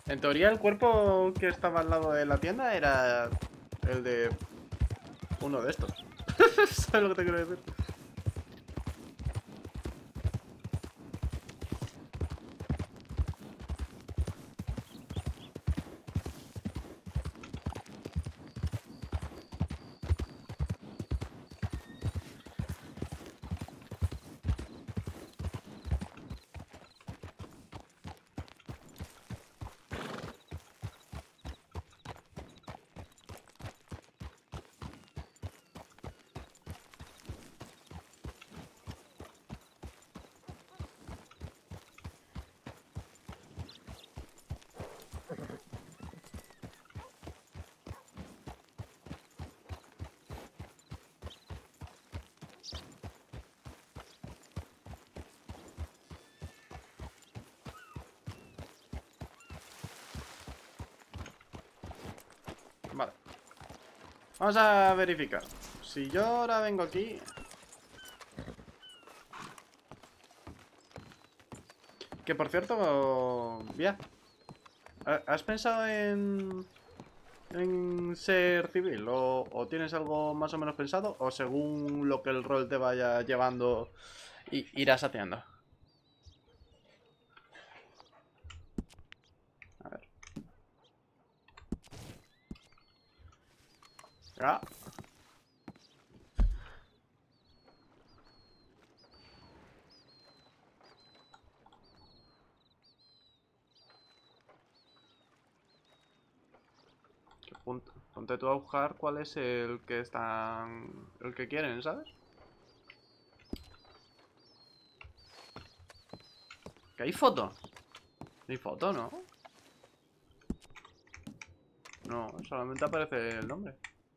En teoría el cuerpo que estaba al lado de la tienda era el de uno de estos. ¿Sabes lo que te quiero decir? Vale. Vamos a verificar. Si yo ahora vengo aquí... Que por cierto... Ya. ¿Has pensado en ser civil? ¿O tienes algo más o menos pensado? ¿O según lo que el rol te vaya llevando, irás haciendo? A ver. Ah. Ponte tú a buscar cuál es el que están... El que quieren, ¿sabes? ¿Que hay foto? ¿Hay foto, no? No, solamente aparece el nombre.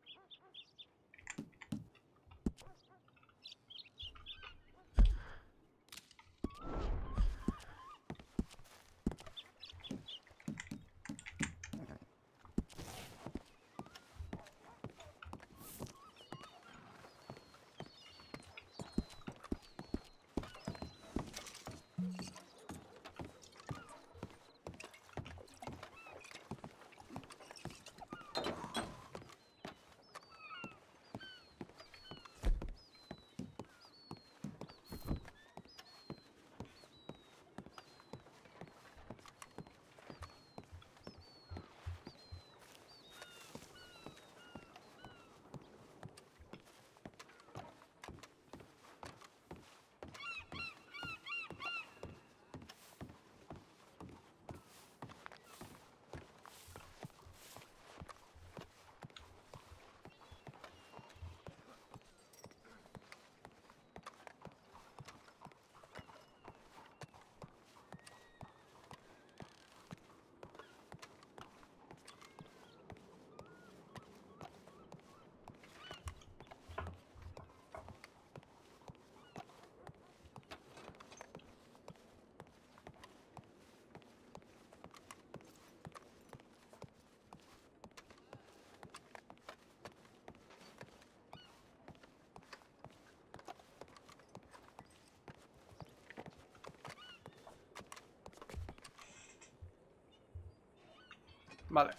Vale.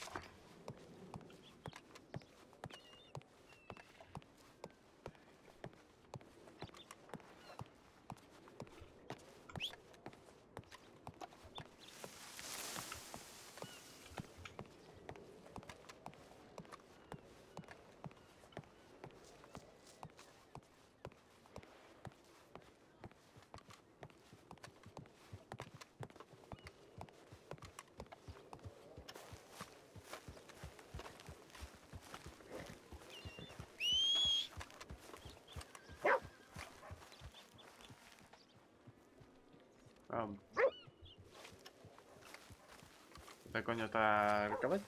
¿Dónde coño está el caballo?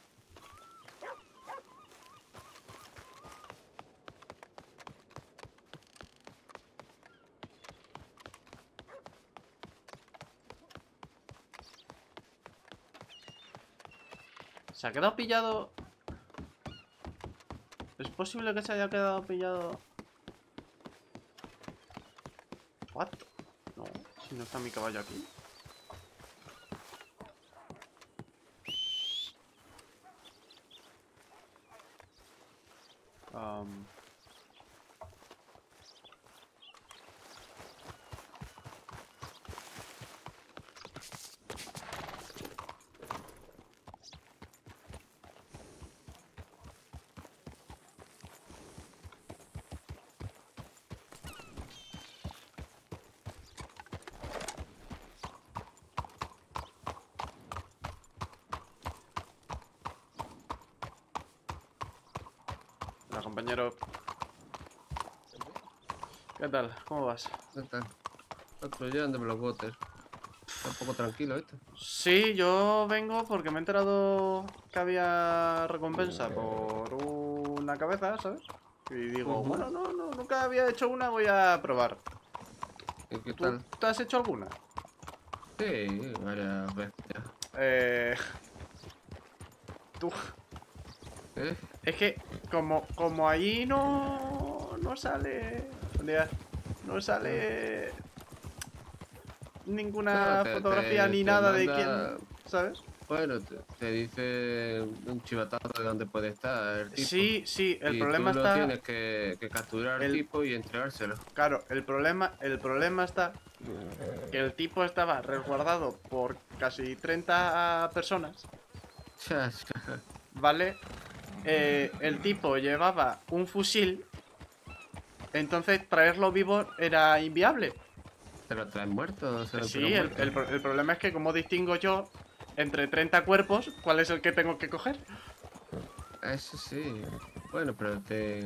¿Se ha quedado pillado? ¿Es posible que se haya quedado pillado? ¿What? No, si no está mi caballo aquí. Am, Hola, compañero. ¿Qué tal? ¿Cómo vas? ¿Qué tal? Patrullando por los waters. Está un poco tranquilo esto. Sí, yo vengo porque me he enterado que había recompensa por una cabeza, ¿sabes? Y digo, Ujú. bueno, nunca había hecho una, voy a probar. ¿Y qué ¿Tú tal? te has hecho alguna? Sí, varias veces ya. Eh, tú, ¿Eh? es que como ahí no sale, un día, no Ah. sale No, ninguna fotografía ni te nada de quién, manda... ¿sabes? Bueno, te dice un chivatazo de dónde puede estar el tipo. Sí, el Y problema tú lo está, tienes que capturar al el, tipo y entregárselo. claro, el problema está que el tipo estaba resguardado por casi 30 personas, Ya, ya. ¿vale? El tipo llevaba un fusil, entonces traerlo vivo era inviable. ¿Se lo traen muerto o se lo entregan Sí, el, muerto? el el problema es que como distingo yo entre 30 cuerpos, ¿cuál es el que tengo que coger? Eso sí. Bueno, pero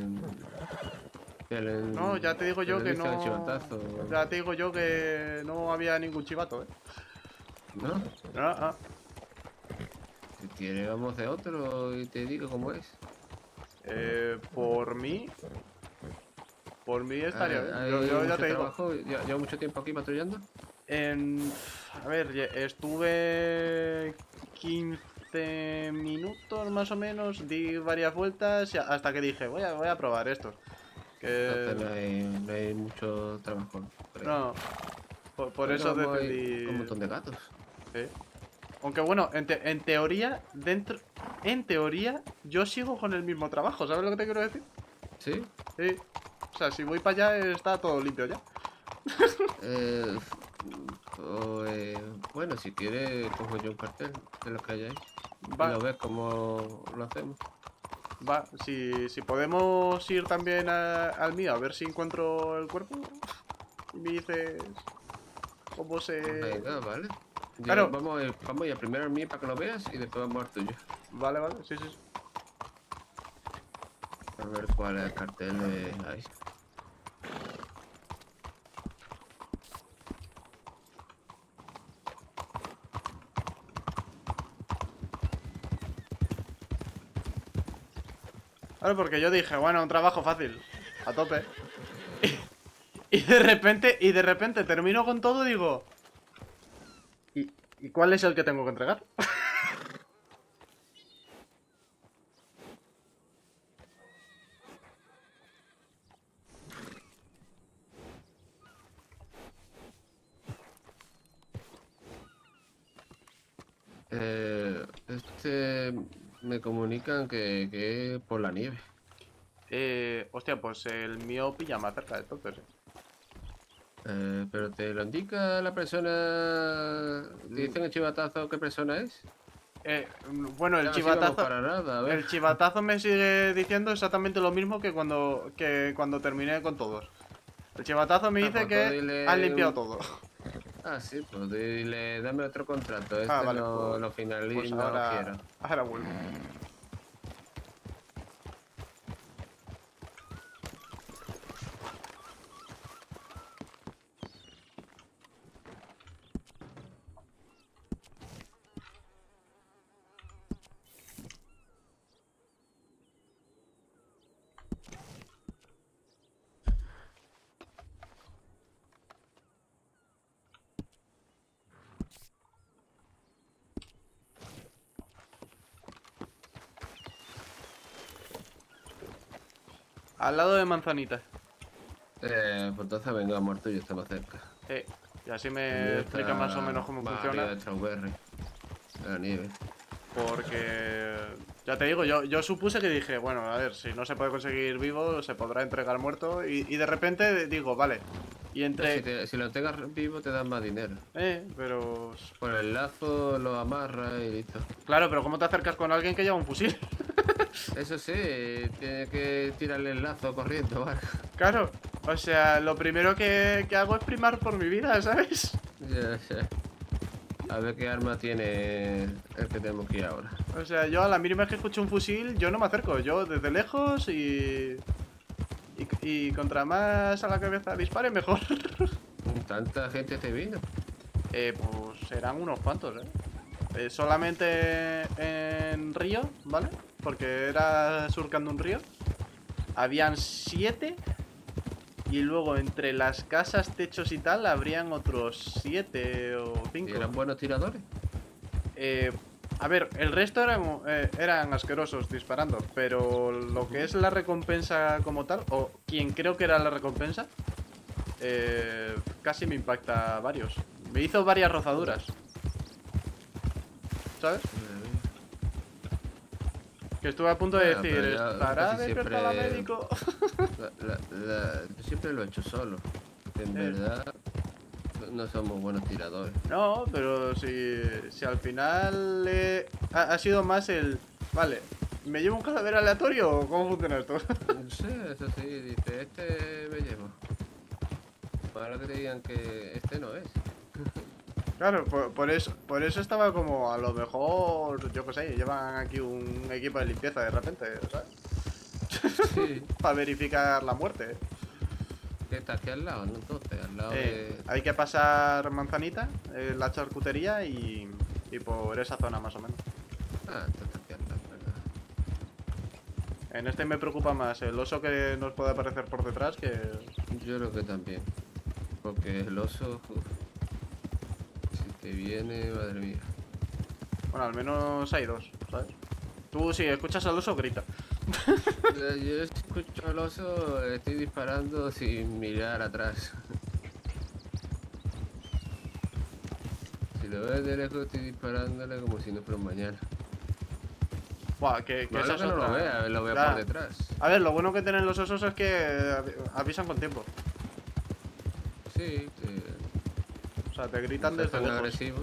No, ya te digo te yo le que dicen el no... chivatazo, Ya te digo yo que no había ningún chivato, ¿eh? ¿no? Ah, ah. Si quieres, vamos de otro y te digo cómo es. Por mí... Por mí estaría bien. Hay Yo ya mucho te digo. trabajo. Llevo mucho tiempo aquí patrullando. En... A ver, estuve 15 minutos más o menos, di varias vueltas hasta que dije, voy a probar esto. Que... Entonces no hay mucho trabajo por ahí. No, por Bueno, eso vamos a ir con un decidí... montón de gatos. Sí. Aunque bueno, en teoría, En teoría, yo sigo con el mismo trabajo, ¿sabes lo que te quiero decir? ¿Sí? Sí. O sea, si voy para allá está todo limpio ya. Eh, bueno, si quieres, cojo yo un cartel de lo que hay ahí. Y Va, lo ves como lo hacemos. va. Si podemos ir también al mío a ver si encuentro el cuerpo. Y me dices cómo se... Venga, vale. Claro. Vamos a ir primero al mío para que lo veas y después vamos al tuyo. Vale, sí, sí, sí. A ver cuáles carteles hay. Claro, porque yo dije, bueno, un trabajo fácil. A tope. Y de repente termino con todo y digo... ¿Y cuál es el que tengo que entregar? Este me comunican que es por la nieve. Hostia, pues el mío pilla más cerca de entonces. Pero te lo indica la persona. ¿Te Mm, dicen el chivatazo qué persona es? bueno, Ya así vamos para nada, a ver. el chivatazo me sigue diciendo exactamente lo mismo que cuando terminé con todos. El chivatazo me Ah, dice pues tú que han dile. limpiado todo. Ah, sí, pues dile, dame otro contrato. Ah, Este vale, no lo pues no lo quiero. ahora vuelvo. Al lado de Manzanita. Pues entonces venga, muerto y está más cerca. Sí. Y así El me mío explica más o está menos cómo más arriba funciona. de Strawberry, de la nieve. Porque Ya te digo, yo supuse que dije, bueno, a ver, si no se puede conseguir vivo, se podrá entregar muerto. Y de repente digo, vale. Y entre... Si lo tengas vivo te dan más dinero. Pero... Con el lazo lo amarras y listo. Claro, pero ¿cómo te acercas con alguien que lleva un fusil? Eso sí, tiene que tirarle el lazo corriendo, ¿vale? Claro, o sea, lo primero que hago es primar por mi vida, ¿sabes? Ya sé. A ver qué arma tiene el que tenemos que ir ahora. O sea, yo a la mínima que escucho un fusil, yo no me acerco. Yo desde lejos y contra más a la cabeza dispare, mejor. ¿Tanta gente te vino? Pues serán unos cuantos, solamente en Río, ¿vale? Porque era surcando un río. Habían 7. Y luego entre las casas, techos y tal, habrían otros 7 o 5. ¿Y eran buenos tiradores? A ver, el resto eran asquerosos disparando. Pero lo que es la recompensa como tal, o quien creo que era la recompensa, casi me impacta varios. Me hizo varias rozaduras, ¿sabes? Que estuve a punto de decir, ¿estará despertado médico? Yo siempre lo he hecho solo. En verdad no somos buenos tiradores. No, pero si al final ha sido más el... Vale, ¿me llevo un cadáver aleatorio o cómo funciona esto? Sí, eso sí, dice, este me llevo. Para que te digan que este no es. Claro, por eso estaba como, a lo mejor, yo qué sé, llevan aquí un equipo de limpieza de repente, ¿sabes? Sí. Para verificar la muerte. Que está aquí al lado, ¿no? Entonces, al lado de... Hay que pasar Manzanita, la charcutería y por esa zona más o menos. Ah, está aquí al lado, ¿verdad? En este me preocupa más el oso que nos puede aparecer por detrás que... Yo creo que también. Porque el oso... uf, si te viene, madre mía. Bueno, al menos hay 2, ¿sabes? Tú si escuchas al oso, grita. Yo escucho al oso, estoy disparando sin mirar atrás. Si lo ves de lejos, estoy disparándole como si no fuera un mañana. Buah, que Malo esa es que no otra, lo vea, lo veo Ya. por detrás. A ver, lo bueno que tienen los osos es que avisan con tiempo. Sí, O sea, te gritan no desde son lejos. agresivos.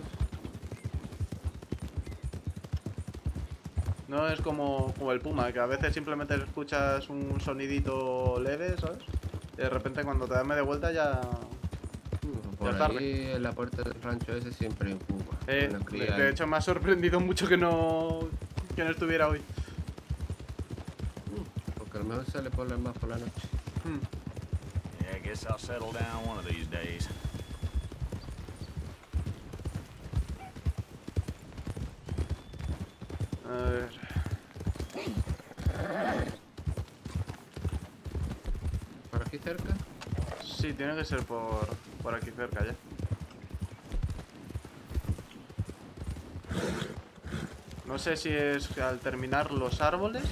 No es como el puma, que a veces simplemente escuchas un sonidito leve, ¿sabes? Y de repente cuando te das media vuelta ya... Por Ya tarde. ahí en la puerta del rancho ese siempre hay un puma. Bueno, de hecho me ha sorprendido mucho que no estuviera hoy. porque a lo mejor sale más por la noche. Yeah, I guess I'll settle down one of these days. A ver... ¿Por aquí cerca? Sí, tiene que ser por aquí cerca ya. No sé si es al terminar los árboles.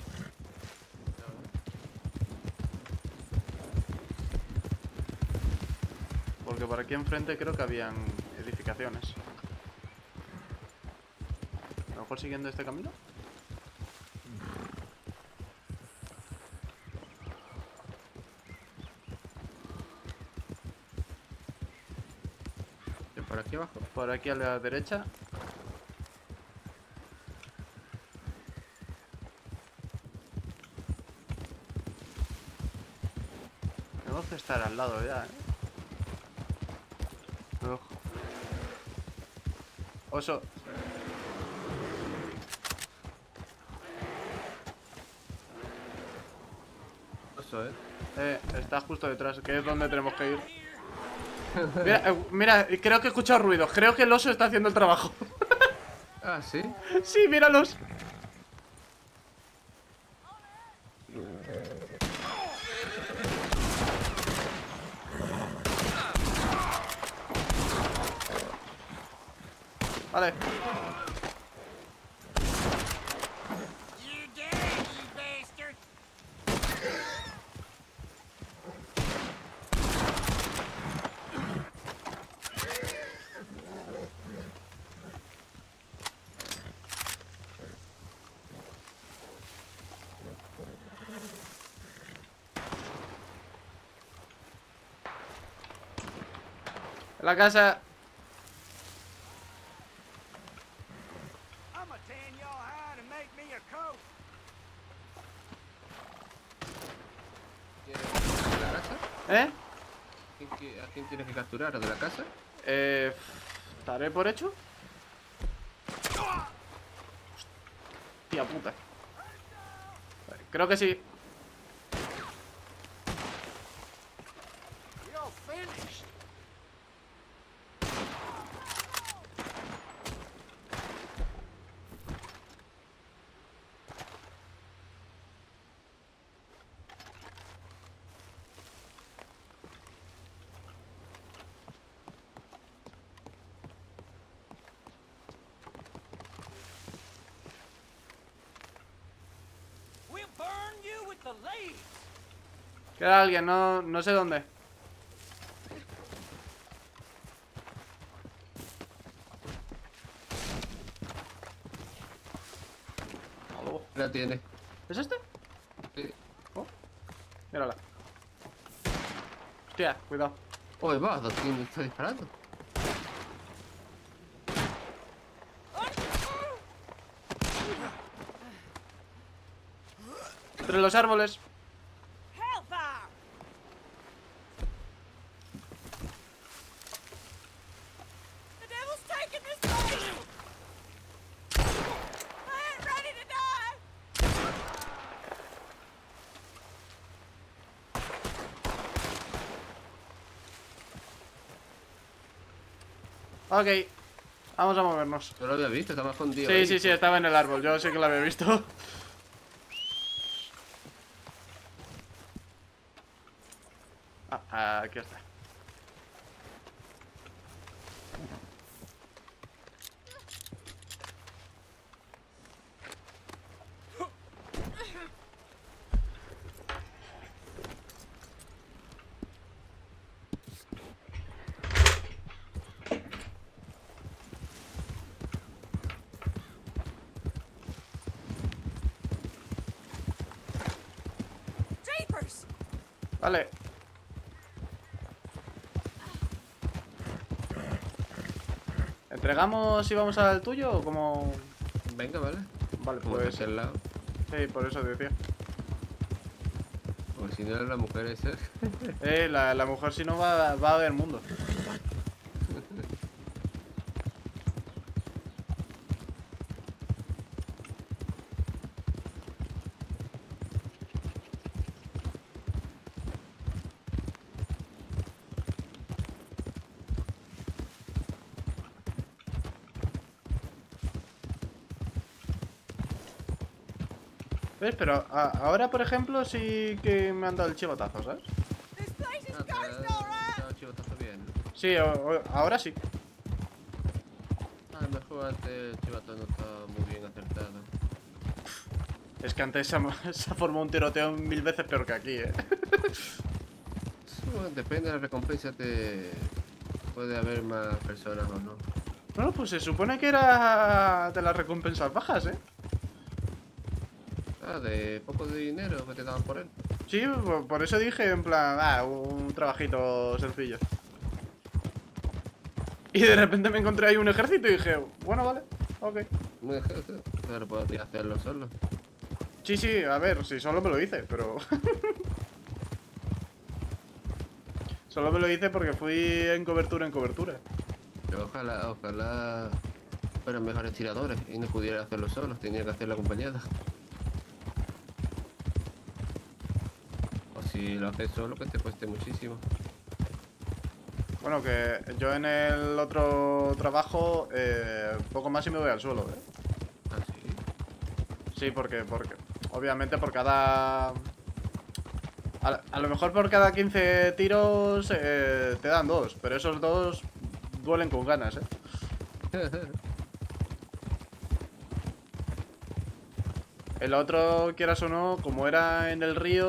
Porque por aquí enfrente creo que habían edificaciones. A lo mejor siguiendo este camino. ¿Por aquí abajo? Por aquí a la derecha. Tenemos que estar al lado ya, Ojo. Oso. Eso, Está justo detrás, que es donde tenemos que ir. Mira, creo que he escuchado ruidos. Creo que el oso está haciendo el trabajo. Ah, ¿sí? Sí, míralos. Vale. La casa. I'ma tan y'all hide and make me a coat. ¿Quieres capturar la casa? ¿Eh? ¿A quién tienes que capturar? ¿A de la casa? ¿Estaré por hecho? Tía puta. Creo que sí. You're finished. We'll burn you with the leaves. Queda alguien, no sé dónde. Aló. La tiene. ¿Es este? Sí. Oh, mírala. Hostia, cuidado. Oye, va, ¿quién me está disparando? Entre los árboles. Hellfire! The devil's taking this place! I ain't ready to die! Ok. Vamos a movernos. No lo había visto, estaba escondido. Sí, ahí. sí, sí, estaba en el árbol. Yo sí que lo había visto. Aquí está. Jeepers! Vale. ¿Entregamos y vamos al tuyo o como...? Venga, vale. Vale, Como pues... que al lado. Sí, por eso te decía. Porque si no era la mujer esa. La mujer si no va a ver mundo. ¿Ves? Pero ahora, por ejemplo, sí que me han dado el chivotazo, ¿sabes? This place is Ah, cursed, alright! pero chivotazo bien. Sí, ahora sí. A lo mejor antes el chivato no estaba muy bien acertado. Es que antes se ha formado un tiroteo 1000 veces peor que aquí, ¿eh? Bueno, depende de la recompensa, puede haber más personas o no. Bueno, pues se supone que era de las recompensas bajas, ¿eh? Ah, de poco de dinero que te daban por él. Sí, por eso dije en plan, un trabajito sencillo. Y de repente me encontré ahí un ejército y dije, bueno, vale, ok. Pero podría hacerlo solo. Sí, sí, a ver, sí, solo me lo hice, pero... Solo me lo hice porque fui en cobertura. Pero ojalá fueran mejores tiradores y no pudiera hacerlo solos, tenía que hacerlo acompañada. O si lo haces solo, que te cueste muchísimo. Bueno, que yo en el otro trabajo, poco más y me voy al suelo, ¿eh? Ah, sí. Sí, porque obviamente por cada... A lo mejor por cada 15 tiros te dan 2, pero esos 2 duelen con ganas, ¿eh? El otro, quieras o no, como era en el río...